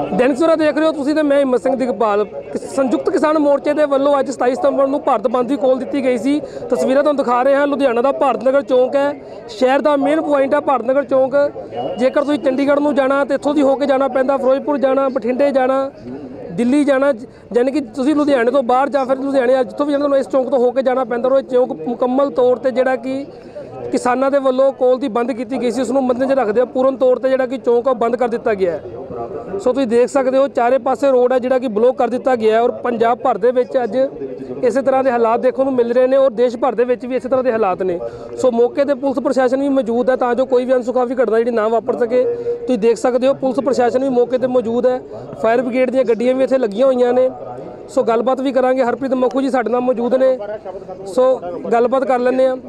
दैनिक सवेरा देख रहे हो तुसीं ते मैं हिम्मत सिंह दिगपाल। संयुक्त किसान मोर्चे के वल्लों अज 27 सितंबर को भारत बंद की कॉल दी गई सी। तस्वीरें तुहानूं दिखा रहे हैं, लुधियाना का भारत नगर चौंक है, शहर का मेन पॉइंट है भारत नगर चौंक। जेकर तुसीं चंडीगढ़ नूं जाना तो इत्थों दी होके जाना पैंदा, फिरोजपुर जाना, बठिंडे जाना, दिल्ली जाना, यानी कि तुसीं लुधियाने तो बाहर या फिर लुधियाने जितों भी जाना इस चौंक तो होके जाना पैंदा। और चौंक मुकम्मल तौर पर जिहड़ा कि किसानों के वल्लों कॉल दी बंद की गई सी, उसनूं मद्देनज़र रखदे पूर्ण तौर पर जिहड़ा कि चौंक बंद कर दिता गया है। सो तुसीं देख सकते हो चारे पासे रोड है जिहड़ा कि ब्लॉक कर दिता गया है। और पंजाब भर दे विच अज इस तरह के हालात देखने को मिल रहे हैं और देश भर दे विच भी इस तरह के हालात ने। सो मौके पर पुलिस प्रशासन भी मौजूद है ताकि कोई भी अनसुखावी घटना जी ना वापर सके। तुसीं देख सकते हो पुलिस प्रशासन भी मौके पर मौजूद है, फायर ब्रिगेड दी गड्डियां भी इत्थे लगियां होईयां ने। सो गलबात भी करांगे, हरप्रीत मखू जी साडे नाल मौजूद ने। सो गलबात कर लैंदे आ।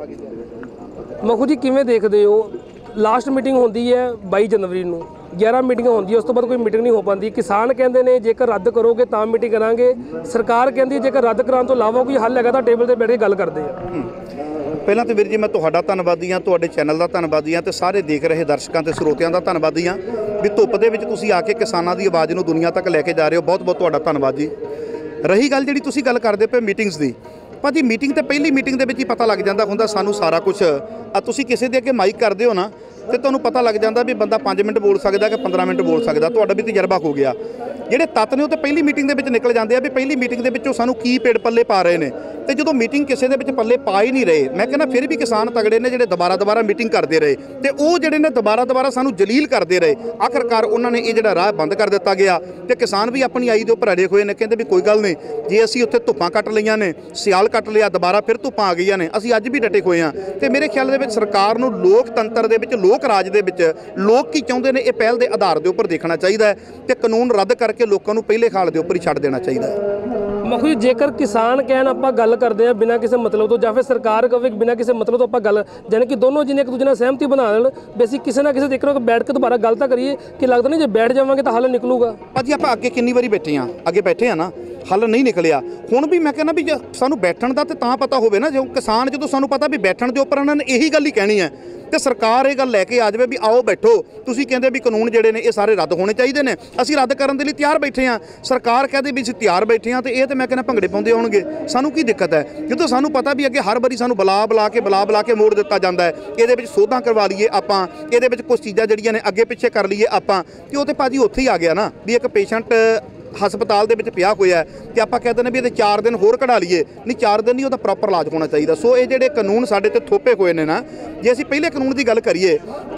मखू जी किवें देखदे हो, लास्ट मीटिंग होंदी है 22 जनवरी नूं, 11 मीटिंगां होंदी, उस तो बाद कोई मीटिंग नहीं हो पाती। किसान कहते हैं जेकर रद्द करोगे तो मीटिंग करांगे, सरकार कहती है जेकर रद्द कराने तो इलावा कोई हल है तो टेबल पर बैठ के गल करते हैं। ਪਹਿਲਾਂ ਤਾਂ ਵੀਰ ਜੀ ਮੈਂ ਤੁਹਾਡਾ ਧੰਨਵਾਦੀ ਹਾਂ, ਤੁਹਾਡੇ ਚੈਨਲ ਦਾ ਧੰਨਵਾਦੀ ਹਾਂ ਤੇ ਸਾਰੇ ਦੇਖ ਰਹੇ ਦਰਸ਼ਕਾਂ ਤੇ ਸਰੋਤਿਆਂ ਦਾ ਧੰਨਵਾਦੀ ਹਾਂ ਵੀ ਧੁੱਪ ਦੇ ਵਿੱਚ ਤੁਸੀਂ ਆ ਕੇ ਕਿਸਾਨਾਂ ਦੀ ਆਵਾਜ਼ ਨੂੰ ਦੁਨੀਆ ਤੱਕ ਲੈ ਕੇ ਜਾ ਰਹੇ ਹੋ। ਬਹੁਤ ਬਹੁਤ ਤੁਹਾਡਾ ਧੰਨਵਾਦ ਜੀ। ਰਹੀ ਗੱਲ ਜਿਹੜੀ ਤੁਸੀਂ ਗੱਲ ਕਰਦੇ ਪਏ ਮੀਟਿੰਗਸ ਦੀ, ਭਾਜੀ ਮੀਟਿੰਗ ਤੇ ਪਹਿਲੀ ਮੀਟਿੰਗ ਦੇ ਵਿੱਚ ਹੀ ਪਤਾ ਲੱਗ ਜਾਂਦਾ ਹੁੰਦਾ ਸਾਨੂੰ ਸਾਰਾ ਕੁਝ। ਤੁਸੀਂ ਕਿਸੇ ਦੇ ਅੱਗੇ ਮਾਈਕ ਕਰਦੇ ਹੋ ਨਾ ਤੇ ਤੁਹਾਨੂੰ ਪਤਾ ਲੱਗ ਜਾਂਦਾ ਵੀ ਬੰਦਾ 5 ਮਿੰਟ ਬੋਲ ਸਕਦਾ ਕਿ 15 ਮਿੰਟ ਬੋਲ ਸਕਦਾ। ਤੁਹਾਡਾ ਵੀ ਤਜਰਬਾ ਹੋ ਗਿਆ। ਜਿਹੜੇ ਤੱਤ ਨੇ ਉਹ ਤੇ ਪਹਿਲੀ ਮੀਟਿੰਗ ਦੇ ਵਿੱਚ ਨਿਕਲ ਜਾਂਦੇ ਆ ਵੀ ਪਹਿਲੀ ਮੀਟਿੰਗ ਦੇ ਵਿੱਚੋਂ ਸਾਨੂੰ ਕੀ ਪੇੜ ਪੱਲੇ ਪਾ ਰਹੇ ਨੇ। ਤੇ ਜਦੋਂ ਮੀਟਿੰਗ ਕਿਸੇ ਦੇ ਵਿੱਚ ਪੱਲੇ ਪਾ ਹੀ ਨਹੀਂ ਰਹੇ, ਮੈਂ ਕਹਿੰਦਾ ਫਿਰ ਵੀ ਕਿਸਾਨ ਤਗੜੇ ਨੇ ਜਿਹੜੇ ਦੁਬਾਰਾ ਮੀਟਿੰਗ ਕਰਦੇ ਰਹੇ ਤੇ ਉਹ ਜਿਹੜੇ ਨੇ ਦੁਬਾਰਾ ਸਾਨੂੰ ਜਲੀਲ ਕਰਦੇ ਰਹੇ। ਆਖਰਕਾਰ ਉਹਨਾਂ ਨੇ ਇਹ ਜਿਹੜਾ ਰਾਹ ਬੰਦ ਕਰ ਦਿੱਤਾ ਗਿਆ ਤੇ ਕਿਸਾਨ ਵੀ ਆਪਣੀ ਆਈ ਦੇ ਉੱਪਰ ਅੜੇ ਹੋਏ ਨੇ। ਕਹਿੰਦੇ ਵੀ ਕੋਈ ਗੱਲ ਨਹੀਂ, ਜੇ ਅਸੀਂ ਉੱਥੇ ਧੁੱਪਾਂ ਕੱਟ ਲਈਆਂ ਨੇ, ਸਿਆਲ ਕੱਟ ਲਿਆ, ਦੁਬਾਰਾ ਫਿਰ ਧੁੱਪਾਂ ਆ ਗਈਆਂ ਨੇ, ਅਸੀਂ ਅੱਜ ਵੀ ਡਟੇ ਹੋਏ ਹਾਂ। ਤੇ ਮੇਰੇ ਖਿਆਲ ਦੇ ਵਿੱਚ ਸਰਕਾਰ ਨੂੰ ਲੋਕਤੰਤਰ ਦੇ ਵਿੱਚ, ਲੋਕ ਰਾਜ ਦੇ ਵਿੱਚ ਲੋਕ ਕੀ ਚਾਹੁੰਦੇ ਨੇ ਇਹ ਪਹਿਲ ਦੇ ਆਧਾਰ ਦੇ ਉੱਪਰ ਦੇਖਣਾ ਚਾਹੀਦਾ ਹੈ ਤੇ ਕਾਨੂੰਨ ਰੱਦ ਕਰਕੇ ਲੋਕਾਂ ਨੂੰ ਪਹਿਲੇ ਖਾਲ ਦੇ ਉੱਪਰ ਹੀ ਛੱਡ ਦੇਣਾ ਚਾਹੀਦਾ ਹੈ। मखू जी जेकर किसान कहन आप गल करते हैं बिना किसी मतलब तो, या फिर सरकार कहे बिना किसी मतलब तो आप गल, यानी कि दोनों जिन्हें एक दूसरे ਨਾਲ सहमति बना लें बेसी किसी ना किसी तरीके ਨਾਲ बैठ के दोबारा गल तो करिए कि लगता नहीं जो बैठ जावांगे तो हल निकलूगा। ਭਾਜੀ ਆਪਾਂ ਅੱਗੇ ਕਿੰਨੀ ਵਾਰੀ ਬੈਠੇ ਆ, ਅੱਗੇ ਬੈਠੇ ਆ ਨਾ, ਹੱਲ ਨਹੀਂ ਨਿਕਲਿਆ। ਹੁਣ ਵੀ ਮੈਂ ਕਹਿੰਦਾ ਵੀ ਸਾਨੂੰ ਬੈਠਣ ਦਾ ਤੇ ਤਾਂ ਪਤਾ ਹੋਵੇ ਨਾ, ਜੋ ਕਿਸਾਨ ਜਦੋਂ ਸਾਨੂੰ ਪਤਾ ਵੀ ਬੈਠਣ ਦੇ ਉੱਪਰ ਉਹਨਾਂ ਨੇ ਇਹੀ ਗੱਲ ਹੀ ਕਹਿਣੀ ਹੈ ਤੇ ਸਰਕਾਰ ਇਹ ਗੱਲ ਲੈ ਕੇ ਆ ਜਾਵੇ ਵੀ ਆਓ ਬੈਠੋ, ਤੁਸੀਂ ਕਹਿੰਦੇ ਵੀ ਕਾਨੂੰਨ ਜਿਹੜੇ ਨੇ ਇਹ ਸਾਰੇ ਰੱਦ ਹੋਣੇ ਚਾਹੀਦੇ ਨੇ, ਅਸੀਂ ਰੱਦ ਕਰਨ ਦੇ ਲਈ ਤਿਆਰ ਬੈਠੇ ਆ। ਸਰਕਾਰ ਕਹਿੰਦੇ ਵੀ ਅਸੀਂ ਤਿਆਰ ਬੈਠੇ ਆ ਤੇ ਇਹ ਤੇ ਮੈਂ ਕਹਿੰਦਾ ਭੰਗੜੇ ਪਾਉਂਦੇ ਹੋਣਗੇ। ਸਾਨੂੰ ਕੀ ਦਿੱਕਤ ਹੈ ਜਦੋਂ ਸਾਨੂੰ ਪਤਾ ਵੀ ਅੱਗੇ ਹਰ ਵਾਰੀ ਸਾਨੂੰ ਬੁਲਾ ਕੇ ਮੋੜ ਦਿੱਤਾ ਜਾਂਦਾ ਹੈ। ਇਹਦੇ ਵਿੱਚ ਸੋਧਾਂ ਕਰਵਾ ਲਈਏ ਆਪਾਂ, ਇਹਦੇ ਵਿੱਚ ਕੁਝ ਚੀਜ਼ਾਂ ਜਿਹੜੀਆਂ ਨੇ ਅੱਗੇ ਪਿੱਛੇ ਕਰ ਲਈਏ ਆਪਾਂ, ਤੇ ਉਹ ਤੇ ਭਾਜੀ ਉੱਥੇ ਹੀ ਆ ਗਿਆ ਨਾ ਵੀ ਇੱਕ ਪੇਸ਼ੈਂਟ ਹਸਪਤਾਲ ਦੇ ਵਿੱਚ ਪਿਆ ਹੋਇਆ ਤੇ ਆਪਾਂ ਕਹਿੰਦੇ ਨੇ ਵੀ ਇਹਦੇ 4 ਦਿਨ ਹੋਰ ਕਢਾ ਲਈਏ। ਨਹੀਂ 4 ਦਿਨ ਨਹੀਂ, ਉਹਦਾ ਪ੍ਰੋਪਰ ਇਲਾਜ ਹੋਣਾ ਚਾਹੀਦਾ। ਸੋ ਇਹ ਜਿਹੜੇ ਕਾਨੂੰਨ ਸਾਡੇ ਤੇ ਥੋਪੇ ਹੋਏ ਨੇ ਨਾ, ਜੇ ਅਸੀਂ ਪਹਿਲੇ ਕਾਨੂੰਨ ਦੀ ਗੱਲ ਕਰੀਏ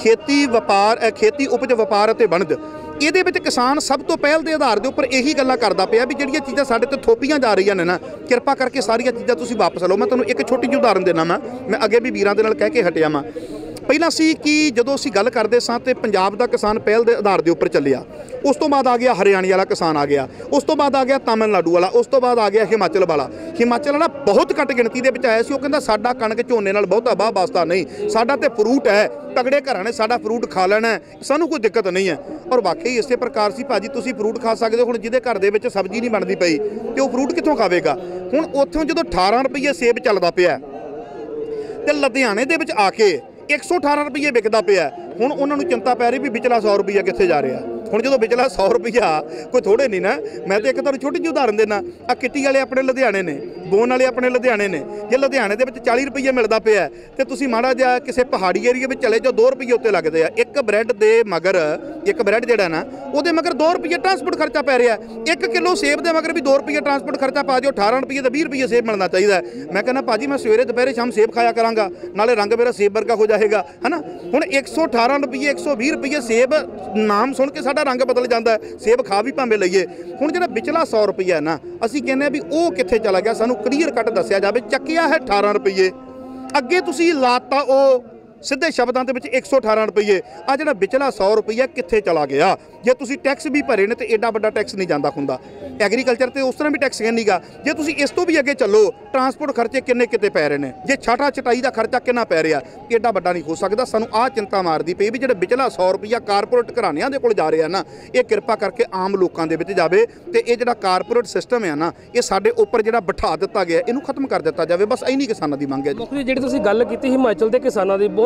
ਖੇਤੀ ਉਪਜ ਵਪਾਰ ਅਤੇ ਵਣਜ, ਇਹਦੇ ਵਿੱਚ ਕਿਸਾਨ ਸਭ ਤੋਂ ਪਹਿਲ ਦੇ ਆਧਾਰ ਦੇ ਉੱਪਰ ਇਹੀ ਗੱਲਾਂ ਕਰਦਾ ਪਿਆ ਵੀ ਜਿਹੜੀਆਂ ਚੀਜ਼ਾਂ ਸਾਡੇ ਤੇ ਥੋਪੀਆਂ ਜਾ ਰਹੀਆਂ ਨੇ ਨਾ, ਕਿਰਪਾ ਕਰਕੇ ਸਾਰੀਆਂ ਚੀਜ਼ਾਂ ਤੁਸੀਂ ਵਾਪਸ ਲਓ। ਮੈਂ ਤੁਹਾਨੂੰ ਇੱਕ ਛੋਟੀ ਜਿਹੀ ਉਦਾਹਰਨ ਦੇਣਾ, ਮੈਂ ਅੱਗੇ ਵੀ ਵੀਰਾਂ ਦੇ ਨਾਲ ਕਹਿ ਕੇ ਹਟਿਆ ਵਾਂ। ਪਹਿਲਾਂ ਸੀ ਕਿ ਜਦੋਂ ਅਸੀਂ ਗੱਲ ਕਰਦੇ ਸਾਂ ਤੇ ਪੰਜਾਬ ਦਾ ਕਿਸਾਨ ਪਹਿਲ ਦੇ ਆਧਾਰ ਦੇ ਉੱਪਰ ਚੱਲਿਆ, ਉਸ ਤੋਂ ਬਾਅਦ ਆ ਗਿਆ ਹਰਿਆਣੇ ਵਾਲਾ ਕਿਸਾਨ ਆ ਗਿਆ, ਉਸ ਤੋਂ ਬਾਅਦ ਆ ਗਿਆ ਤਾਮਿਲਨਾਡੂ ਵਾਲਾ, ਉਸ ਤੋਂ ਬਾਅਦ ਆ ਗਿਆ ਹਿਮਾਚਲ ਵਾਲਾ। ਹਿਮਾਚਲ ਵਾਲਾ ਬਹੁਤ ਘੱਟ ਗਿਣਤੀ ਦੇ ਵਿੱਚ ਆਇਆ ਸੀ। ਉਹ ਕਹਿੰਦਾ ਸਾਡਾ ਕਣਕ ਝੋਨੇ ਨਾਲ ਬਹੁਤਾ ਵਾਹ ਵਾਸਤਾ ਨਹੀਂ, ਸਾਡਾ ਤੇ ਫਰੂਟ ਹੈ, ਤਗੜੇ ਘਰਾਂ ਨੇ ਸਾਡਾ ਫਰੂਟ ਖਾ ਲੈਣਾ, ਸਾਨੂੰ ਕੋਈ ਦਿੱਕਤ ਨਹੀਂ ਹੈ। ਔਰ ਵਾਕਈ ਇਸੇ ਪ੍ਰਕਾਰ ਸੀ ਭਾਜੀ, ਤੁਸੀਂ ਫਰੂਟ ਖਾ ਸਕਦੇ ਹੋ। ਹੁਣ ਜਿਹਦੇ ਘਰ ਦੇ ਵਿੱਚ ਸਬਜ਼ੀ ਨਹੀਂ ਬਣਦੀ ਪਈ ਤੇ ਉਹ ਫਰੂਟ ਕਿੱਥੋਂ ਖਾਵੇਗਾ? ਹੁਣ ਉੱਥੋਂ ਜਦੋਂ 18 ਰੁਪਏ ਸੇਬ ਚੱਲਦਾ ਪਿਆ ਤੇ ਲੁਧਿਆਣੇ ਦੇ ਵਿੱਚ ਆ ਕੇ 118 ਰੁਪਏ ਵਿਕਦਾ ਪਿਆ, ਹੁਣ ਉਹਨਾਂ ਨੂੰ ਚਿੰਤਾ ਪੈ ਰਹੀ ਵੀ ਵਿਚਲਾ 100 ਰੁਪਈਆ ਕਿੱਥੇ ਜਾ ਰਿਹਾ। ਹੁਣ ਜਦੋਂ ਵਿਚਲਾ 100 ਰੁਪਈਆ ਕੋਈ ਥੋੜੇ ਨਹੀਂ ਨਾ। ਮੈਂ ਤਾਂ ਇੱਕ ਤੁਹਾਨੂੰ ਛੋਟੀ ਜਿਹੀ ਉਦਾਹਰਨ ਦੇਣਾ, ਆ ਕਿੱਟੀ ਵਾਲੇ ਆਪਣੇ ਲੁਧਿਆਣੇ ਨੇ, ਬੋਨ ਵਾਲੇ ਆਪਣੇ ਲੁਧਿਆਣੇ ਨੇ। ਜੇ ਲੁਧਿਆਣੇ ਦੇ ਵਿੱਚ 40 ਰੁਪਈਏ ਮਿਲਦਾ ਪਿਆ ਤੇ ਤੁਸੀਂ ਮਾੜਾ ਜਿਹਾ ਕਿਸੇ ਪਹਾੜੀ ਏਰੀਏ ਵਿੱਚ ਚਲੇ ਜਾਓ, 2 ਰੁਪਈਏ ਉੱਤੇ ਲੱਗਦੇ ਆ। ਇੱਕ ਬ੍ਰੈਡ ਦੇ ਮਗਰ, ਇੱਕ ਬ੍ਰੈਡ ਜਿਹੜਾ ਨਾ ਉਹਦੇ ਮਗਰ 2 ਰੁਪਈਏ ਟਰਾਂਸਪੋਰਟ ਖਰਚਾ ਪੈ ਰਿਹਾ। 1 ਕਿਲੋ ਸੇਬ ਦੇ ਮਗਰ ਵੀ 2 ਰੁਪਈਏ ਟਰਾਂਸਪੋਰਟ ਖਰਚਾ ਪਾ ਦਿਓ, 18 ਰੁਪਈਏ ਦਾ 20 ਰੁਪਈਏ ਸੇਬ ਮਿਲਣਾ ਚਾਹੀਦਾ। ਮੈਂ ਕਹਿੰਦਾ ਭਾਜੀ ਮੈਂ ਸਵੇਰੇ ਦੁਪਹਿਰੇ ਸ਼ਾਮ ਸੇਬ ਖਾਇਆ ਕਰਾਂਗਾ, ਨਾਲੇ ਰੰਗ ਮੇਰਾ ਸੇਬ ਵਰਗਾ ਹੋ ਜਾਏਗਾ, ਹੈ ਨਾ। ਹੁਣ 118 ਰੁਪਈਏ 120 ਰੁਪਈਏ ਸੇਬ, ਨਾਮ ਸੁਣ ਕੇ ਸਾਡਾ ਰੰਗ ਬਦਲ ਜਾਂਦਾ। ਸੇਬ ਖਾ ਵੀ ਭਾਵੇਂ ਲਈਏ। ਹੁਣ ਜਿਹੜਾ ਵਿਚਲਾ 100 ਰੁਪਈਆ ਨਾ, ਅਸੀਂ ਕਹਿੰਦੇ ਆ ਵੀ ਉਹ ਕਿੱਥੇ ਚਲਾ ਗਿਆ, ਸਾਨੂੰ ਕਲੀਅਰ ਕੱਟ ਦੱਸਿਆ ਜਾਵੇ। ਚੱਕਿਆ ਹੈ 18 ਰੁਪਈਏ, ਅੱਗੇ ਤੁਸੀਂ ਲਾਤਾ ਉਹ ਸਿੱਧੇ ਸ਼ਬਦਾਂ ਦੇ ਵਿੱਚ 118 ਰੁਪਈਏ। ਆ ਜਿਹੜਾ ਵਿਚਲਾ 100 ਰੁਪਈਆ ਕਿੱਥੇ ਚਲਾ ਗਿਆ? ਜੇ ਤੁਸੀਂ ਟੈਕਸ ਵੀ ਭਰੇ ਨੇ ਤੇ ਐਡਾ ਵੱਡਾ ਟੈਕਸ ਨਹੀਂ ਜਾਂਦਾ ਹੁੰਦਾ। ਐਗਰੀਕਲਚਰ ਤੇ ਉਸ ਤਰ੍ਹਾਂ ਵੀ ਟੈਕਸ ਨਹੀਂਗਾ। ਜੇ ਤੁਸੀਂ ਇਸ ਤੋਂ ਵੀ ਅੱਗੇ ਚੱਲੋ, ਟਰਾਂਸਪੋਰਟ ਖਰਚੇ ਕਿੰਨੇ ਕਿਤੇ ਪੈ ਰਹੇ ਨੇ, ਜੇ ਛਾਟਾ ਛਟਾਈ ਦਾ ਖਰਚਾ ਕਿੰਨਾ ਪੈ ਰਿਹਾ, ਐਡਾ ਵੱਡਾ ਨਹੀਂ ਹੋ ਸਕਦਾ। ਸਾਨੂੰ ਆਹ ਚਿੰਤਾ ਮਾਰਦੀ ਪਈ ਵੀ ਜਿਹੜਾ ਵਿਚਲਾ 100 ਰੁਪਈਆ ਕਾਰਪੋਰੇਟ ਘਰਾਣਿਆਂ ਦੇ ਕੋਲ ਜਾ ਰਿਹਾ ਨਾ, ਇਹ ਕਿਰਪਾ ਕਰਕੇ ਆਮ ਲੋਕਾਂ ਦੇ ਵਿੱਚ ਜਾਵੇ ਤੇ ਇਹ ਜਿਹੜਾ ਕਾਰਪੋਰੇਟ ਸਿਸਟਮ ਹੈ ਨਾ, ਇਹ ਸਾਡੇ ਉੱਪਰ ਜਿਹੜਾ ਬਿਠਾ ਦਿੱਤਾ ਗਿਆ, ਇਹਨੂੰ ਖਤਮ ਕਰ ਦਿੱਤਾ ਜਾਵੇ। ਬਸ ਇੰਨੀ ਕਿਸਾਨਾਂ ਦੀ ਮੰਗ ਹੈ ਜੀ। ਜਿਹੜੀ ਤੁਸੀਂ ਗੱਲ ਕੀਤੀ ਹਿਮਾਚਲ ਦੇ ਕਿਸਾਨਾਂ ਦੀ, ਬਹੁਤ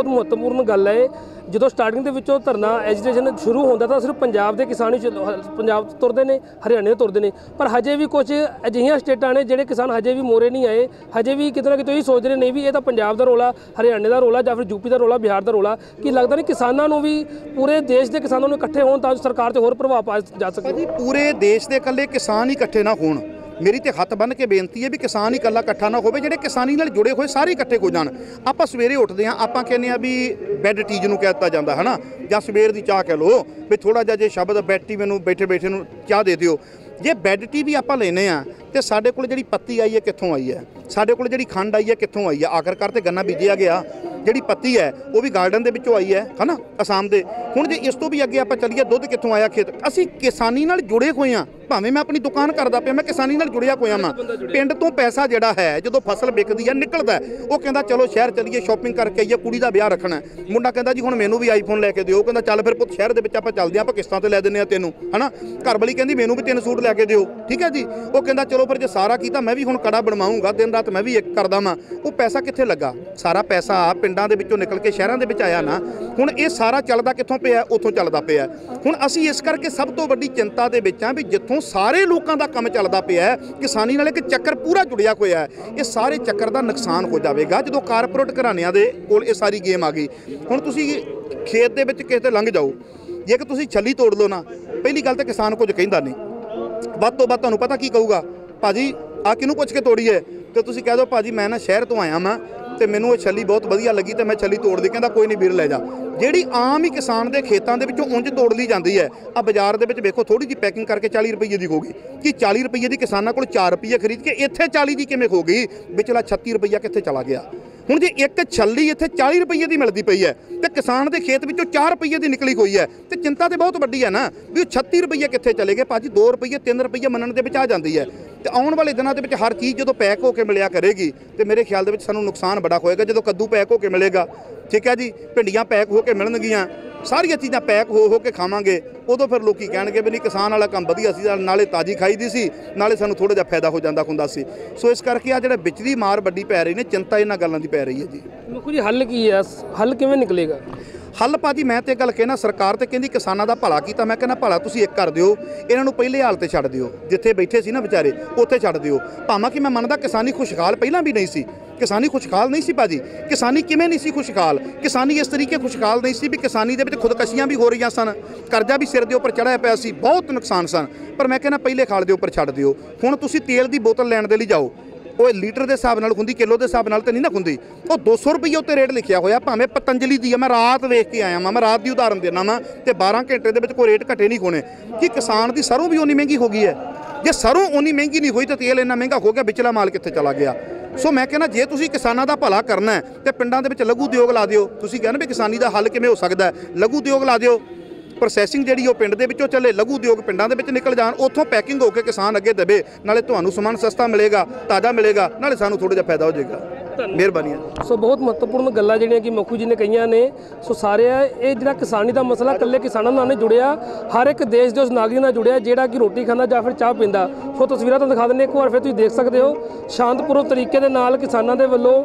ਬਹੁਤ ਮਹੱਤਵਪੂਰਨ ਗੱਲ ਹੈ। ਜਦੋਂ ਸਟਾਰਟਿੰਗ ਦੇ ਵਿੱਚੋਂ ਧਰਨਾ ਐਜੀਟੇਸ਼ਨ ਸ਼ੁਰੂ ਹੁੰਦਾ ਤਾਂ ਸਿਰਫ ਪੰਜਾਬ ਦੇ ਕਿਸਾਨ ਹੀ ਪੰਜਾਬ ਤੋਂ ਤੁਰਦੇ ਨੇ, ਹਰਿਆਣੇ ਤੋਂ ਤੁਰਦੇ ਨੇ, ਪਰ ਹਜੇ ਵੀ ਕੁਝ ਅਜਿਹੀਆਂ ਸਟੇਟਾਂ ਨੇ ਜਿਹੜੇ ਕਿਸਾਨ ਹਜੇ ਵੀ ਮੋਰੇ ਨਹੀਂ ਆਏ, ਹਜੇ ਵੀ ਕਿਤੇ ਨਾ ਕਿਤੇ ਇਹ ਸੋਚਦੇ ਨੇ ਨਹੀਂ ਵੀ ਇਹ ਤਾਂ ਪੰਜਾਬ ਦਾ ਰੌਲਾ, ਹਰਿਆਣੇ ਦਾ ਰੌਲਾ ਜਾਂ ਫਿਰ ਯੂਪੀ ਦਾ ਰੌਲਾ, ਬਿਹਾਰ ਦਾ ਰੌਲਾ। ਕੀ ਲੱਗਦਾ ਨਹੀਂ ਕਿਸਾਨਾਂ ਨੂੰ ਵੀ, ਪੂਰੇ ਦੇਸ਼ ਦੇ ਕਿਸਾਨਾਂ ਨੂੰ ਇਕੱਠੇ ਹੋਣ ਤਾਂ ਸਰਕਾਰ ਤੇ ਹੋਰ ਪ੍ਰਭਾਵ ਪਾਇਆ ਜਾ ਸਕੇ? ਜੀ ਪੂਰੇ ਦੇਸ਼ ਦੇ ਇਕੱਲੇ ਕਿਸਾਨ ਹੀ ਇਕੱਠੇ ਨਾ ਹੋਣ, ਮੇਰੀ ਤੇ ਹੱਥ ਬੰਨ੍ਹ ਕੇ ਬੇਨਤੀ ਹੈ ਵੀ ਕਿਸਾਨ ਹੀ ਇਕੱਲਾ ਇਕੱਠਾ ਨਾ ਹੋਵੇ, ਜਿਹੜੇ ਕਿਸਾਨੀ ਨਾਲ ਜੁੜੇ ਹੋਏ ਸਾਰੇ ਇਕੱਠੇ ਹੋ ਜਾਣ। ਆਪਾਂ ਸਵੇਰੇ ਉੱਠਦੇ ਹਾਂ, ਆਪਾਂ ਕਹਿੰਦੇ ਆ ਵੀ ਬੈੱਡ ਟੀ ਜਿਹਨੂੰ ਕਹਿ ਦਿੱਤਾ ਜਾਂਦਾ ਹੈ ਨਾ, ਜਾਂ ਸਵੇਰ ਦੀ ਚਾਹ ਕਹਿ ਲਓ ਵੀ ਥੋੜਾ ਜਿਹਾ ਜੇ ਸ਼ਬਦ ਬੈੱਡ ਟੀ ਮੈਨੂੰ ਬੈਠੇ ਬੈਠੇ ਨੂੰ ਚਾਹ ਦੇ ਦਿਓ। ਜੇ ਬੈੱਡ ਟੀ ਵੀ ਆਪਾਂ ਲੈਨੇ ਆ ਤੇ ਸਾਡੇ ਕੋਲ ਜਿਹੜੀ ਪੱਤੀ ਆਈ ਹੈ ਕਿੱਥੋਂ ਆਈ ਹੈ, ਸਾਡੇ ਕੋਲ ਜਿਹੜੀ ਖੰਡ ਆਈ ਹੈ ਕਿੱਥੋਂ ਆਈ ਹੈ? ਆਖਰਕਾਰ ਤੇ ਗੰਨਾ ਬੀਜਿਆ ਗਿਆ, ਜਿਹੜੀ ਪੱਤੀ ਹੈ ਉਹ ਵੀ ਗਾਰਡਨ ਦੇ ਵਿੱਚੋਂ ਆਈ ਹੈ ਨਾ, ਅਸਾਮ ਦੇ। ਹੁਣ ਜੇ ਇਸ ਤੋਂ ਵੀ ਅੱਗੇ ਆਪਾਂ ਚੱਲੀਏ, ਦੁੱਧ ਕਿੱਥੋਂ ਆਇਆ? ਖੇਤ। ਅਸੀਂ ਕਿਸਾਨੀ ਨਾਲ ਜੁੜੇ ਹੋਏ ਹਾਂ, ਭਾਵੇਂ ਮੈਂ ਆਪਣੀ ਦੁਕਾਨ ਕਰਦਾ ਪਿਆ, ਮੈਂ ਕਿਸਾਨੀ ਨਾਲ ਜੁੜਿਆ ਹੋਇਆ ਵਾਂ। ਪਿੰਡ ਤੋਂ ਪੈਸਾ ਜਿਹੜਾ ਹੈ ਜਦੋਂ ਫਸਲ ਵਿਕਦੀ ਹੈ ਨਿਕਲਦਾ, ਉਹ ਕਹਿੰਦਾ ਚਲੋ ਸ਼ਹਿਰ ਚੱਲੀਏ ਸ਼ਾਪਿੰਗ ਕਰਕੇ ਆਈਏ, ਕੁੜੀ ਦਾ ਵਿਆਹ ਰੱਖਣਾ। ਮੁੰਡਾ ਕਹਿੰਦਾ ਜੀ ਹੁਣ ਮੈਨੂੰ ਵੀ ਆਈਫੋਨ ਲੈ ਕੇ ਦਿਓ, ਕਹਿੰਦਾ ਚੱਲ ਫਿਰ ਪੁੱਤ ਸ਼ਹਿਰ ਦੇ ਵਿੱਚ ਆਪਾਂ ਚੱਲਦੇ ਹਾਂ, ਆਪਾਂ ਕਿਸ਼ਤਾਂ ਤੇ ਲੈ ਦਿੰਦੇ ਆ ਤੈਨੂੰ, ਹਨਾ। ਘਰ ਵਾਲੀ ਕਹਿੰਦੀ ਮੈਨੂੰ ਵੀ 3 ਸੂਟ ਲੈ ਕੇ ਦਿਓ, ਠੀਕ ਹੈ ਜੀ। ਉਹ ਕਹਿੰਦਾ ਚਲੋ ਫਿਰ ਜੇ ਸਾਰਾ ਕੀਤਾ ਮੈਂ ਵੀ ਹੁਣ ਕੜਾ ਬਣਵਾਉਂਗਾ, ਦਿਨ ਰਾਤ ਮੈਂ ਵੀ ਇੱਕ ਕਰਦਾ ਵਾਂ। ਉਹ ਪੈਸਾ ਕਿੱਥੇ ਲੱਗਾ? ਸਾਰਾ ਪੈਸਾ ਪਿੰਡਾਂ ਦੇ ਵਿੱਚੋਂ ਨਿਕਲ ਕੇ ਸ਼ਹਿਰਾਂ ਦੇ ਵਿੱਚ ਆਇਆ ਨਾ। ਹੁਣ ਇਹ ਸਾਰਾ ਚੱਲਦਾ ਕਿੱਥੋਂ ਪਿਆ? ਉੱਥੋਂ ਚੱਲਦਾ ਪਿਆ। ਹੁਣ ਅਸੀਂ ਇਸ ਕਰਕੇ ਸਭ ਤੋਂ ਵੱਡੀ ਚਿੰਤਾ ਦੇ ਵਿੱਚ ਆ ਵੀ ਜਿੱਥੋਂ ਸਾਰੇ ਲੋਕਾਂ ਦਾ ਕੰਮ ਚੱਲਦਾ ਪਿਆ, ਕਿਸਾਨੀ ਨਾਲ ਇੱਕ ਚੱਕਰ ਪੂਰਾ ਜੁੜਿਆ ਹੋਇਆ ਹੈ, ਇਹ ਸਾਰੇ ਚੱਕਰ ਦਾ ਨੁਕਸਾਨ ਹੋ ਜਾਵੇਗਾ ਜਦੋਂ ਕਾਰਪੋਰੇਟ ਘਰਾਣਿਆਂ ਦੇ ਕੋਲ ਇਹ ਸਾਰੀ ਗੇਮ ਆ ਗਈ। ਹੁਣ ਤੁਸੀਂ ਖੇਤ ਦੇ ਵਿੱਚ ਕਿਸੇ ਤੇ ਲੰਘ ਜਾਓ, ਜੇ ਕਿ ਤੁਸੀਂ ਛੱਲੀ ਤੋੜ ਲਓ ਨਾ, ਪਹਿਲੀ ਗੱਲ ਤਾਂ ਕਿਸਾਨ ਕੁਝ ਕਹਿੰਦਾ ਨਹੀਂ, ਵੱਧ ਤੋਂ ਵੱਧ ਤੁਹਾਨੂੰ ਪਤਾ ਕੀ ਕਹੂਗਾ? ਭਾਜੀ ਆ ਕਿਹਨੂੰ ਪੁੱਛ ਕੇ ਤੋੜੀ ਹੈ? ਤੇ ਤੁਸੀਂ ਕਹਿ ਦਿਓ ਭਾਜੀ ਮੈਂ ਨਾ ਸ਼ਹਿਰ ਤੋਂ ਆਇਆ ਵਾਂ ਤੇ ਮੈਨੂੰ ਇਹ ਛੱਲੀ ਬਹੁਤ ਵਧੀਆ ਲੱਗੀ ਤੇ ਮੈਂ ਛੱਲੀ ਤੋੜ ਲਈ। ਕਹਿੰਦਾ ਕੋਈ ਨਹੀਂ ਵੀਰ ਲੈ ਜਾ। ਜਿਹੜੀ ਆਮ ਹੀ ਕਿਸਾਨ ਦੇ ਖੇਤਾਂ ਦੇ ਵਿੱਚੋਂ ਉਂਝ ਤੋੜ ਲਈ ਜਾਂਦੀ ਹੈ, ਆ ਬਾਜ਼ਾਰ ਦੇ ਵਿੱਚ ਵੇਖੋ ਥੋੜੀ ਜਿਹੀ ਪੈਕਿੰਗ ਕਰਕੇ 40 ਰੁਪਏ ਦੀ ਹੋ ਗਈ। ਕਿ 40 ਰੁਪਏ ਦੀ ਕਿਸਾਨਾਂ ਕੋਲ 4 ਰੁਪਏ ਖਰੀਦ ਕੇ ਇੱਥੇ 40 ਦੀ ਕਿਵੇਂ ਹੋ ਗਈ? ਵਿਚਲਾ 36 ਰੁਪਈਆ ਕਿੱਥੇ ਚਲਾ ਗਿਆ? ਹੁਣ ਜੇ ਇੱਕ ਛੱਲੀ ਇੱਥੇ 40 ਰੁਪਏ ਦੀ ਮਿਲਦੀ ਪਈ ਹੈ ਤੇ ਕਿਸਾਨ ਦੇ ਖੇਤ ਵਿੱਚੋਂ 4 ਰੁਪਏ ਦੀ ਨਿਕਲੀ ਹੋਈ ਹੈ, ਤੇ ਚਿੰਤਾ ਤੇ ਬਹੁਤ ਵੱਡੀ ਹੈ ਨਾ ਵੀ ਉਹ 36 ਰੁਪਏ ਕਿੱਥੇ ਚਲੇ ਗਏ? ਭਾਜੀ 2 ਰੁਪਏ 3 ਰੁਪਏ ਮੰਨਣ ਦੇ ਵਿੱਚ ਆ ਜਾਂਦੀ ਹੈ। ਤੇ ਆਉਣ ਵਾਲੇ ਦਿਨਾਂ ਦੇ ਵਿੱਚ ਹਰ ਚੀਜ਼ ਜਦੋਂ ਪੈਕ ਹੋ ਕੇ ਮਿਲਿਆ ਕਰੇਗੀ ਤੇ ਮੇਰੇ ਖਿਆਲ ਦੇ ਵਿੱਚ ਸਾਨੂੰ ਨੁਕਸਾਨ ਬੜਾ ਹੋਏਗਾ। ਜਦੋਂ ਕੱਦੂ ਪੈਕ ਹੋ ਕੇ ਮਿਲੇਗਾ, ਠੀਕ ਹੈ ਜੀ, ਭਿੰਡੀਆਂ ਪੈਕ ਹੋ ਕੇ ਮਿਲਣਗੀਆਂ, ਸਾਰੀਆਂ ਚੀਜ਼ਾਂ ਪੈਕ ਹੋ ਕੇ ਖਾਵਾਂਗੇ, ਉਦੋਂ ਫਿਰ ਲੋਕੀ ਕਹਿਣਗੇ ਵੀ ਨਹੀਂ ਕਿਸਾਨ ਵਾਲਾ ਕੰਮ ਵਧੀਆ ਸੀ, ਨਾਲੇ ਤਾਜ਼ੀ ਖਾਈ ਦੀ ਸੀ, ਨਾਲੇ ਸਾਨੂੰ ਥੋੜ੍ਹਾ ਜਿਹਾ ਫਾਇਦਾ ਹੋ ਜਾਂਦਾ ਹੁੰਦਾ ਸੀ। ਸੋ ਇਸ ਕਰਕੇ ਆ ਜਿਹੜਾ ਵਿਚਲੀ ਮਾਰ ਵੱਡੀ ਪੈ ਰਹੀ ਨੇ, ਚਿੰਤਾ ਇਹਨਾਂ ਗੱਲਾਂ ਦੀ ਪੈ ਰਹੀ ਹੈ ਜੀ। ਦੇਖੋ ਜੀ ਹੱਲ ਕੀ ਹੈ? ਹੱਲ ਕਿਵੇਂ ਨਿਕਲੇਗਾ? ਹੱਲ ਭਾਜੀ ਮੈਂ ਤੇ ਗੱਲ ਕਹਿਣਾ, ਸਰਕਾਰ ਤੇ ਕਹਿੰਦੀ ਕਿਸਾਨਾਂ ਦਾ ਭਲਾ ਕੀਤਾ, ਮੈਂ ਕਹਿੰਦਾ ਭਲਾ ਤੁਸੀਂ ਇੱਕ ਕਰ ਦਿਓ, ਇਹਨਾਂ ਨੂੰ ਪਹਿਲੇ ਹਾਲ ਤੇ ਛੱਡ ਦਿਓ, ਜਿੱਥੇ ਬੈਠੇ ਸੀ ਨਾ ਵਿਚਾਰੇ ਉੱਥੇ ਛੱਡ ਦਿਓ। ਭਾਵੇਂ ਕਿ ਮੈਂ ਮੰਨਦਾ ਕਿਸਾਨੀ ਖੁਸ਼ਹਾਲ ਪਹਿਲਾਂ ਵੀ ਨਹੀਂ ਸੀ, ਕਿਸਾਨੀ ਖੁਸ਼ਹਾਲ ਨਹੀਂ ਸੀ ਭਾਜੀ। ਕਿਸਾਨੀ ਕਿਵੇਂ ਨਹੀਂ ਸੀ ਖੁਸ਼ਹਾਲ? ਕਿਸਾਨੀ ਇਸ ਤਰੀਕੇ ਖੁਸ਼ਹਾਲ ਨਹੀਂ ਸੀ ਵੀ ਕਿਸਾਨੀ ਦੇ ਵਿੱਚ ਖੁਦਕਸ਼ੀਆਂ ਵੀ ਹੋ ਰਹੀਆਂ ਸਨ, ਕਰਜ਼ਾ ਵੀ ਸਿਰ ਦੇ ਉੱਪਰ ਚੜ੍ਹਿਆ ਪਿਆ ਸੀ, ਬਹੁਤ ਨੁਕਸਾਨ ਸਨ। ਪਰ ਮੈਂ ਕਹਿੰਦਾ ਪਹਿਲੇ ਖਾਲ ਦੇ ਉੱਪਰ ਛੱਡ ਦਿਓ। ਹੁਣ ਤੁਸੀਂ ਤੇਲ ਦੀ ਬੋਤਲ ਲੈਣ ਦੇ ਲਈ ਜਾਓ, ਉਹ ਲੀਟਰ ਦੇ ਹਿਸਾਬ ਨਾਲ ਹੁੰਦੀ, ਕਿਲੋ ਦੇ ਹਿਸਾਬ ਨਾਲ ਤੇ ਨਹੀਂ ਨਾ ਹੁੰਦੀ, ਉਹ 200 ਰੁਪਏ ਉੱਤੇ ਰੇਟ ਲਿਖਿਆ ਹੋਇਆ, ਭਾਵੇਂ ਪਤੰਜਲੀ ਦੀ ਆ। ਮੈਂ ਰਾਤ ਵੇਖ ਕੇ ਆਇਆ ਵਾਂ, ਮੈਂ ਰਾਤ ਦੀ ਉਦਾਹਰਨ ਦੇਣਾ ਵਾਂ, ਤੇ 12 ਘੰਟੇ ਦੇ ਵਿੱਚ ਕੋਈ ਰੇਟ ਘਟੇ ਨਹੀਂ ਹੋਣੇ। ਕਿ ਕਿਸਾਨ ਦੀ ਸਰੋਂ ਵੀ ਉਨੀ ਮਹਿੰਗੀ ਹੋ ਗਈ ਹੈ? ਜੇ ਸਰੋਂ ਉਨੀ ਮਹਿੰਗੀ ਨਹੀਂ ਹੋਈ ਤਾਂ ਤੇਲ ਇੰਨਾ ਮਹਿੰਗਾ ਹੋ ਗਿਆ, ਵਿਚਲਾ ਮਾਲ ਕਿੱਥੇ ਚਲਾ ਗਿਆ? ਸੋ ਮੈਂ ਕਹਿੰਦਾ ਜੇ ਤੁਸੀਂ ਕਿਸਾਨਾਂ ਦਾ ਭਲਾ ਕਰਨਾ ਹੈ ਤੇ ਪਿੰਡਾਂ ਦੇ ਵਿੱਚ ਲਘੂ ਉਦਯੋਗ ਲਾ ਦਿਓ। ਤੁਸੀਂ ਕਹਿੰਦੇ ਵੀ ਕਿਸਾਨੀ ਦਾ ਹੱਲ ਕਿਵੇਂ ਹੋ ਸਕਦਾ? ਲਘੂ ਉਦਯੋਗ ਲਾ ਦਿਓ, ਪ੍ਰੋਸੈਸਿੰਗ ਜਿਹੜੀ ਉਹ ਪਿੰਡ ਦੇ ਵਿੱਚੋਂ ਚੱਲੇ, ਲਘੂ ਉਦਯੋਗ ਪਿੰਡਾਂ ਦੇ ਵਿੱਚ ਨਿਕਲ ਜਾਣ, ਉੱਥੋਂ ਪੈਕਿੰਗ ਹੋ ਕੇ ਕਿਸਾਨ ਅੱਗੇ ਦੇਵੇ, ਨਾਲੇ ਤੁਹਾਨੂੰ ਸਮਾਨ ਸਸਤਾ ਮਿਲੇਗਾ, ਤਾਜ਼ਾ ਮਿਲੇਗਾ, ਨਾਲੇ ਸਾਨੂੰ ਥੋੜ੍ਹਾ ਜਿਹਾ ਫਾਇਦਾ ਹੋ ਜਾਏਗਾ। ਮਿਹਰਬਾਨੀ। ਸੋ ਬਹੁਤ ਮਹੱਤਵਪੂਰਨ ਗੱਲਾਂ ਜਿਹੜੀਆਂ ਕਿ ਮੱਖੂ ਜੀ ਨੇ ਕਹੀਆਂ ਨੇ। ਸੋ ਸਾਰੇ ਇਹ ਜਿਹੜਾ ਕਿਸਾਨੀ ਦਾ ਮਸਲਾ ਇਕੱਲੇ ਕਿਸਾਨਾਂ ਨਾਲ ਨਹੀਂ ਜੁੜਿਆ, ਹਰ ਇੱਕ ਦੇਸ਼ ਦੇ ਉਸ ਨਾਗਰਿਕ ਨਾਲ ਜੁੜਿਆ ਜਿਹੜਾ ਕਿ ਰੋਟੀ ਖਾਂਦਾ ਜਾਂ ਫਿਰ ਚਾਹ ਪੀਂਦਾ। ਸੋ ਤਸਵੀਰਾਂ ਤੁਹਾਨੂੰ ਦਿਖਾ ਦਿੰਦੇ ਇੱਕ ਵਾਰ, ਫਿਰ ਤੁਸੀਂ ਦੇਖ ਸਕਦੇ ਹੋ ਸ਼ਾਂਤਪੂਰਨ ਤਰੀਕੇ ਦੇ ਨਾਲ ਕਿਸਾਨਾਂ ਦੇ ਵੱਲੋਂ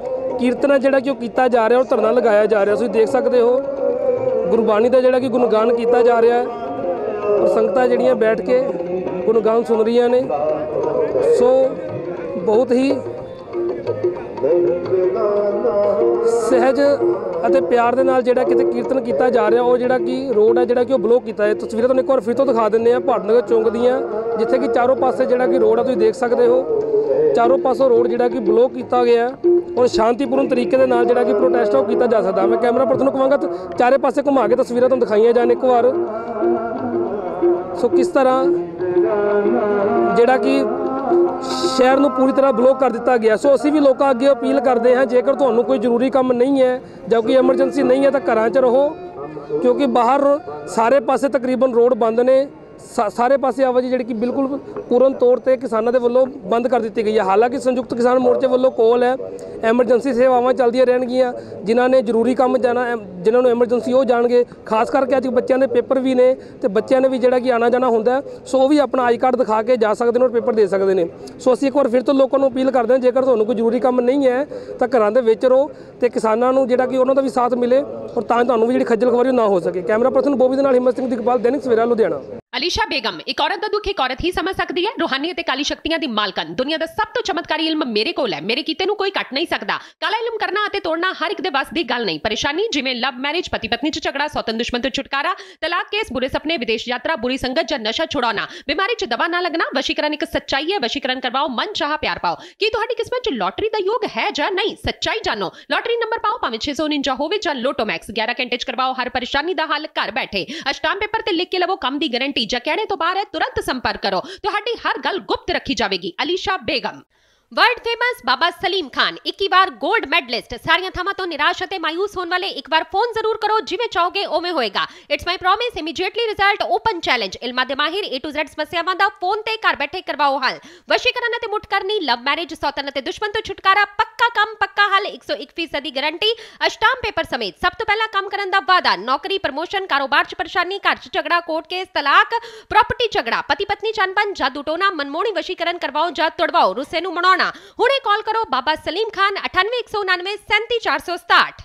ਕੀਰਤਨ ਜਿਹੜਾ ਕਿ ਉਹ ਕੀਤਾ ਜਾ ਰਿਹਾ, ਉਹ ਧਰਨਾ ਲਗਾਇਆ ਜਾ ਰਿਹਾ। ਤੁਸੀਂ ਦੇਖ ਸਕਦੇ ਹੋ ਗੁਰਬਾਣੀ ਦਾ ਜਿਹੜਾ ਕਿ ਗੁਣਗਾਨ ਕੀਤਾ ਜਾ ਰਿਹਾ ਹੈ, ਔਰ ਸੰਗਤਾਂ ਜਿਹੜੀਆਂ ਬੈਠ ਕੇ ਗੁਣਗਾਨ ਸੁਣ ਰਹੀਆਂ ਨੇ। ਸੋ ਬਹੁਤ ਹੀ ਸਹਿਜ ਅਤੇ ਪਿਆਰ ਦੇ ਨਾਲ ਜਿਹੜਾ ਕਿਤੇ ਕੀਰਤਨ ਕੀਤਾ ਜਾ ਰਿਹਾ, ਉਹ ਜਿਹੜਾ ਕਿ ਰੋਡ ਹੈ ਜਿਹੜਾ ਕਿ ਉਹ ਬਲੌਕ ਕੀਤਾ ਹੈ। ਤਸਵੀਰਾਂ ਤੁਹਾਨੂੰ ਇੱਕ ਵਾਰ ਫਿਰ ਤੋਂ ਦਿਖਾ ਦਿੰਦੇ ਆ ਭਾਰਤ ਨਗਰ ਚੌਂਕ ਦੀਆਂ, ਜਿੱਥੇ ਕਿ ਚਾਰੋਂ ਪਾਸੇ ਜਿਹੜਾ ਕਿ ਰੋਡ ਆ ਤੁਸੀਂ ਦੇਖ ਸਕਦੇ ਹੋ, ਚਾਰੋਂ ਪਾਸੋਂ ਰੋਡ ਜਿਹੜਾ ਕਿ ਬਲੌਕ ਕੀਤਾ ਗਿਆ ਔਰ ਸ਼ਾਂਤੀਪੂਰਨ ਤਰੀਕੇ ਦੇ ਨਾਲ ਜਿਹੜਾ ਕਿ ਪ੍ਰੋਟੈਸਟ ਉਹ ਕੀਤਾ ਜਾ ਸਕਦਾ। ਮੈਂ ਕੈਮਰਾ ਪਰਸਨ ਨੂੰ ਕਹਾਂਗਾ ਚਾਰੇ ਪਾਸੇ ਘੁਮਾ ਕੇ ਤਸਵੀਰਾਂ ਤੁਹਾਨੂੰ ਦਿਖਾਈਆਂ ਜਾਣ ਇੱਕ ਵਾਰ। ਸੋ ਕਿਸ ਤਰ੍ਹਾਂ ਜਿਹੜਾ ਕਿ ਸ਼ਹਿਰ ਨੂੰ ਪੂਰੀ ਤਰ੍ਹਾਂ ਬਲੌਕ ਕਰ ਦਿੱਤਾ ਗਿਆ। ਸੋ ਅਸੀਂ ਵੀ ਲੋਕਾਂ ਅੱਗੇ ਅਪੀਲ ਕਰਦੇ ਹਾਂ, ਜੇਕਰ ਤੁਹਾਨੂੰ ਕੋਈ ਜ਼ਰੂਰੀ ਕੰਮ ਨਹੀਂ ਹੈ ਜਾਂ ਕੋਈ ਐਮਰਜੈਂਸੀ ਨਹੀਂ ਹੈ ਤਾਂ ਘਰਾਂ 'ਚ ਰਹੋ, ਕਿਉਂਕਿ ਬਾਹਰ ਸਾਰੇ ਪਾਸੇ ਤਕਰੀਬਨ ਰੋਡ ਬੰਦ ਨੇ। ਸਾਰੇ ਪਾਸੇ ਆਵਾਜਾਈ ਜਿਹੜੀ ਕਿ ਬਿਲਕੁਲ ਪੂਰਨ ਤੌਰ ਤੇ ਕਿਸਾਨਾਂ ਦੇ ਵੱਲੋਂ ਬੰਦ ਕਰ ਦਿੱਤੀ ਗਈ ਹੈ। ਹਾਲਾਂਕਿ ਸੰਯੁਕਤ ਕਿਸਾਨ ਮੋਰਚੇ ਵੱਲੋਂ ਕੋਲ ਹੈ ਐਮਰਜੈਂਸੀ ਸੇਵਾਵਾਂ ਚੱਲਦੀਆਂ ਰਹਿਣਗੀਆਂ, ਜਿਨ੍ਹਾਂ ਨੇ ਜ਼ਰੂਰੀ ਕੰਮ ਜਾਣਾ, ਜਿਨ੍ਹਾਂ ਨੂੰ ਐਮਰਜੈਂਸੀ ਉਹ ਜਾਣਗੇ। ਖਾਸ ਕਰਕੇ ਅੱਜ ਬੱਚਿਆਂ ਦੇ ਪੇਪਰ ਵੀ ਨੇ ਤੇ ਬੱਚਿਆਂ ਨੇ ਵੀ ਜਿਹੜਾ ਕਿ ਆਣਾ ਜਾਣਾ ਹੁੰਦਾ, ਸੋ ਉਹ ਵੀ ਆਪਣਾ ਆਈ ਕਾਰਡ ਦਿਖਾ ਕੇ ਜਾ ਸਕਦੇ ਨੇ ਔਰ ਪੇਪਰ ਦੇ ਸਕਦੇ ਨੇ। ਸੋ ਅਸੀਂ ਇੱਕ ਵਾਰ ਫਿਰ ਤੋਂ ਲੋਕਾਂ ਨੂੰ ਅਪੀਲ ਕਰਦੇ ਹਾਂ, ਜੇਕਰ ਤੁਹਾਨੂੰ ਕੋਈ ਜ਼ਰੂਰੀ ਕੰਮ ਨਹੀਂ ਹੈ ਤਾਂ ਘਰਾਂ ਦੇ ਵਿੱਚ ਰਹੋ ਤੇ ਕਿਸਾਨਾਂ ਨੂੰ ਜਿਹੜਾ ਕਿ ਉਹਨਾਂ ਦਾ ਵੀ ਸਾਥ ਮਿਲੇ ਔਰ ਤਾਂ ਤੁਹਾਨੂੰ ਵੀ ਜਿਹੜੀ ਖੱਜਲ ਖੁਆਰੀ ਨਾ ਹੋ ਸਕੇ। ਕੈਮਰਾ ਪਰਸਨ ਬੋਬੀ ਦੇ ਨਾਲ ਹਿੰਮਤ ਸਿੰਘ ਦਿਗਪਾਲ, ਦੈਨਿਕ ਸਵੇਰਾ, ਲੁਧਿਆਣਾ। ਅਲੀਸ਼ਾ ਬੇਗਮ ਇੱਕ ਔਰਤ ਦਾ ਦੁੱਖ ਇੱਕ ਔਰਤ ਹੀ ਸਮਝ ਸਕਦੀ ਹੈ। ਰੂਹਾਨੀ ਅਤੇ ਕਾਲੀ ਸ਼ਕਤੀਆਂ ਦੀ ਮਾਲਕਨ, ਦੁਨੀਆ ਦਾ ਸਭ ਤੋਂ ਚਮਤਕਾਰੀ ਇਲਮ ਮੇਰੇ ਕੋਲ ਹੈ, ਮੇਰੇ ਕੀਤੇ ਨੂੰ ਕੋਈ ਕੱਟ ਨਹੀਂ ਸਕਦਾ। ਕਾਲਾ ਇਲਮ ਕਰਨਾ ਅਤੇ ਤੋੜਨਾ ਹਰ ਇੱਕ ਦੇ ਵੱਸ ਦੀ ਗੱਲ ਨਹੀਂ। ਪਰੇਸ਼ਾਨੀ ਜਿਵੇਂ ਲਵ ਮੈਰਿਜ, ਪਤੀ ਪਤਨੀ 'ਚ ਝਗੜਾ, ਸੌਤਨ ਦੁਸ਼ਮਣ ਤੋਂ ਛੁਟਕਾਰਾ, ਤਲਾਕ ਕੇਸ, ਬੁਰੇ ਸੁਪਨੇ, ਵਿਦੇਸ਼ ਯਾਤਰਾ, ਬੁਰੀ ਸੰਗਤ ਜਾਂ ਨਸ਼ਾ ਛੁਡਾਉਣਾ, ਬਿਮਾਰੀ 'ਚ ਦਵਾ ਨਾ ਲੱਗਣਾ। ਵਸ਼ੀਕਰਨ ਇੱਕ ਸੱਚਾਈ ਹੈ, ਵਸ਼ੀਕਰਨ ਕਰਵਾਓ, ਮਨ ਚਾਹਾ ਪਿਆਰ ਪਾਓ। ਕੀ ਤੁਹਾਡੀ ਕਿਸਮਤ 'ਚ ਲੋਟਰੀ ਦਾ ਯੋਗ ਹੈ ਜਾਂ ਨਹੀਂ? ਸੱਚਾਈ ਜਾਣੋ। ਲੋਟਰੀ ਨੰਬਰ ਪਾਓ, ਭਾਵੇਂ 649 ਹੋਵੇ ਜਾਂ ਲੋਟੋ ਮੈਕਸ। 11 ਘੰਟੇ 'ਚ ਕਰਵਾਓ ਹਰ ਪਰੇਸ਼ਾਨੀ ਦਾ ਹੱਲ ਘਰ ਬੈਠੇ। ਅਸ਼ਟਾਮ ਪੇਪਰ ਤੇ ਲਿਖ ਕੇ ਲਵੋ ਕੰਮ ਦੀ ਗਾਰੰਟੀ। ਜਾਂ ਕਹਿਣੇ ਤੋਂ ਬਾਹਰ तुरंत संपर्क करो, ਤੁਹਾਡੀ ਹਰ ਗੱਲ ਗੁਪਤ ਰੱਖੀ ਜਾਵੇਗੀ। ਅਲੀਸ਼ਾ ਬੇਗਮ। वर्ल्ड फेमस बाबा सलीम खान 21 ਵਾਰ गोल्ड मेडलिस्ट। ਸਾਰੀਆਂ ਥਾਵਾਂ ਤੋਂ ਨਿਰਾਸ਼ ਅਤੇ ਮਾਇੂਸ ਹੋਣ ਵਾਲੇ ਇੱਕ ਵਾਰ ਫੋਨ ਜ਼ਰੂਰ ਕਰੋ, ਜਿਵੇਂ ਚਾਹੋਗੇ ਉਵੇਂ ਹੋਏਗਾ। It's my promise, immediately result, open challenge. ਇਲਮਾਂ ਦੇ ਮਾਹਿਰ A to Z ਸਮੱਸਿਆਵਾਂ ਦਾ ਫੋਨ ਤੇ ਘਰ ਬੈਠੇ ਕਰਵਾਓ ਹੱਲ। ਵਸ਼ੀਕਰਨ ਅਤੇ ਮੁੱਠ ਕਰਨੀ, ਲਵ ਮੈਰਿਜ, ਸੌਤਨ ਅਤੇ ਦੁਸ਼ਮਣ ਤੋਂ ਛੁਟਕਾਰਾ, ਪੱਕਾ ਕੰਮ ਪੱਕਾ ਹੱਲ, 101% ਦੀ ਗਾਰੰਟੀ। ਅਸ਼ਟਾਮ ਪੇਪਰ ਸਮੇਤ ਸਭ ਤੋਂ ਪਹਿਲਾਂ ਕੰਮ ਕਰਨ ਦਾ ਵਾਅਦਾ। ਨੌਕਰੀ, ਪ੍ਰਮੋਸ਼ਨ, ਕਾਰੋਬਾਰ 'ਚ ਪਰੇਸ਼ਾਨੀ, ਘਰ 'ਚ ਝਗੜਾ, ਕੋਰਟ ਕੇਸ, ਤਲਾਕ, ਪ੍ਰਾਪਰਟੀ ਝਗੜਾ, ਪਤੀ ਪਤਨੀ 'ਚ ਅਣਬਣ, ਜਾਦੂ ਟੋਨਾ, ਮਨਮੋਹਣੀ ਵਸ਼ੀਕਰਨ ਕਰਵਾਓ ਜਾਂ ਤੁੜਵਾਓ, ਰੁੱਸੇ ਨੂੰ ਮਨਾਉਣਾ। ਹੁਣੇ ਕਾਲ ਕਰੋ ਬਾਬਾ ਸਲੀਮ ਖਾਨ 98 199 37 467।